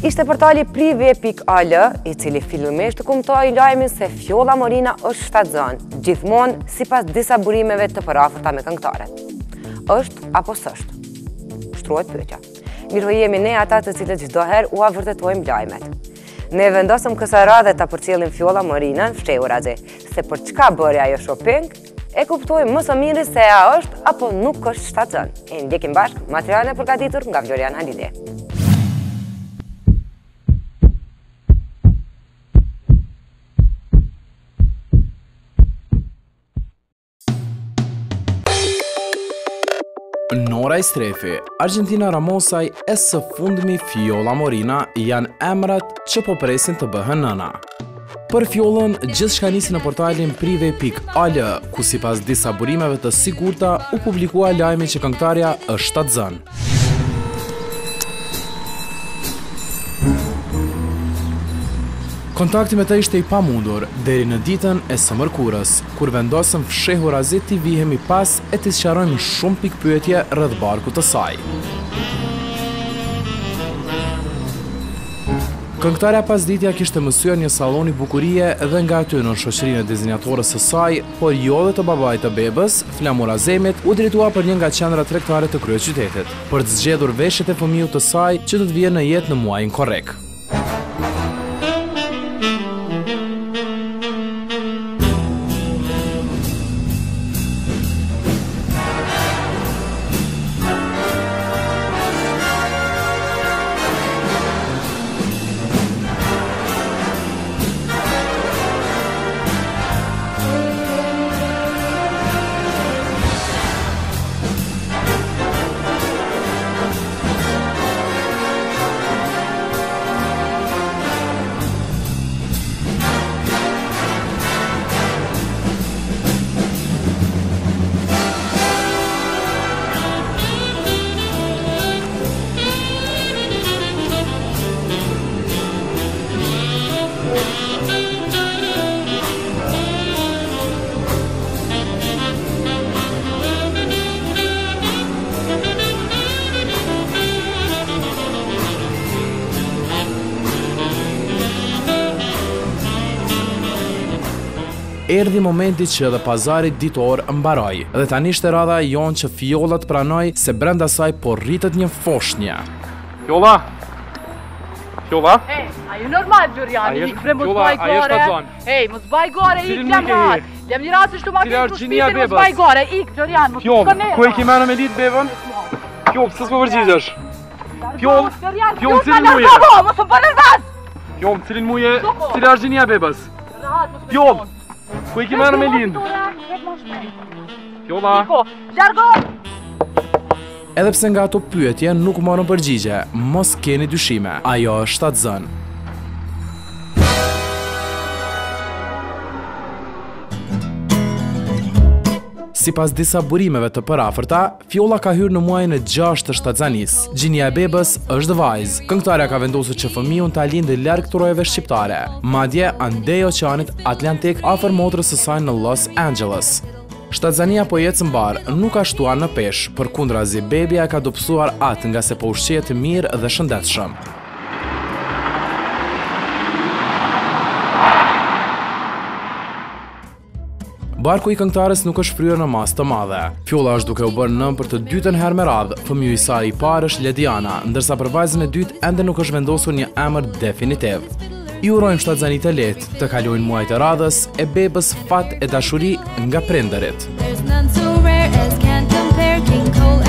Ishte portali prive.al i cili fillimisht kumtoi lajmin se Fjolla Morina është shtatzënë, gjithmonë sipas disa burimeve të përafërta me këngëtaren. Është apo s'është? Shtruhet pyetja. Mirë jemi ne ata të cilët çdo herë u vërtetojmë lajmet. Ne vendosëm kësaj radhe ta përcjellim Fjolla Morinën, fshehur azi, se për çka bëri ajo shopping, e kuptojmë më së miri se a është apo nuk është shtatzënë. E ndjekim bashkë materialin e përgatitur nga Vlorian Halide. Nora Istrefi, Argentina Ramosaj e së fundmi Fjolla Morina janë emrat që po presin të bëhen nëna. Për Fjollën, gjithçka nisi në portalin prive.al, ku sipas disa burimeve të sigurta u publikua lajmi që këngëtarja është shtatzënë. Kontakti me të ishte i pamundur deri në ditën e së mërkurës, kur vendosëm fshehur azi t'i vihemi pas e t'i sqarojmë shumë pikpyetje rreth barkut të saj. Këngëtarja pasditja kishte mësuar një salloni bukurie dhe nga aty në shoqërinë e dizenjatorës së saj, por jo dhe të babait të bebës, Flamur Azemit, u drejtua për një nga qendrat tregtare të kryeqytetit, për të zgjedhur veshjet e fëmijës të saj që do të vijë në jetë në muajin korrekt. Erdhi momenti që edhe pazari ditor mbaroi, dhe tani ishte radha jonë që Fjolla të pranoj se brenda saj po rritet një foshnjë. Fjolla? Fjolla? Hej, a ju normal, Gjoriani, ik bre mos baj gore. Hej, mos baj gore, ik jam rahat. Jam një rahat se shtu ma të shpitin, mos baj gore, ik, Gjorian, mos të kënera. Ku e ki mene me ditë bebën? Fjoll, së s'po përgjigjesh? Fjoll, cilin muje? Mos më bërë nëzaz! Fjoll, cilin muje, cilë është gjinja bebës? Fjoll, ku e ki mene me lindë? Fjolla? Iko, zjargo! Edhe pse nga ato pyetje nuk morën përgjigje, mos keni dyshime, ajo është shtatzënë. Sipas disa burimeve të përafërta, Fjolla ka hyrë në muajin e 6 të shtatzanisë. Gjinja e bebës është vajzë. Këngëtarja ka vendosur që fëmijën ta lindë larg trojeve shqiptare, madje andej oqeanit Atlantik afër motrës së saj në Los Angeles. Shtatzania po jetë mbar, nuk ka shtuar në peshë, përkundrazi bebia ka dobësuar atë nga se po ushqehet mirë dhe shëndetshëm. Barku i këngëtares nuk është fryrë në masë të madhe. Fjolla është duke u bërë nën për të dytën herë me radhë. Fëmiju i saj i parë është Lediana, ndërsa për vajzën e dytë ende nuk është vendosur një emër definitiv. I urojmë shtatzanit e lehtë, të kalojnë muajt e radhës, e bebës fat e dashuri nga prindërit.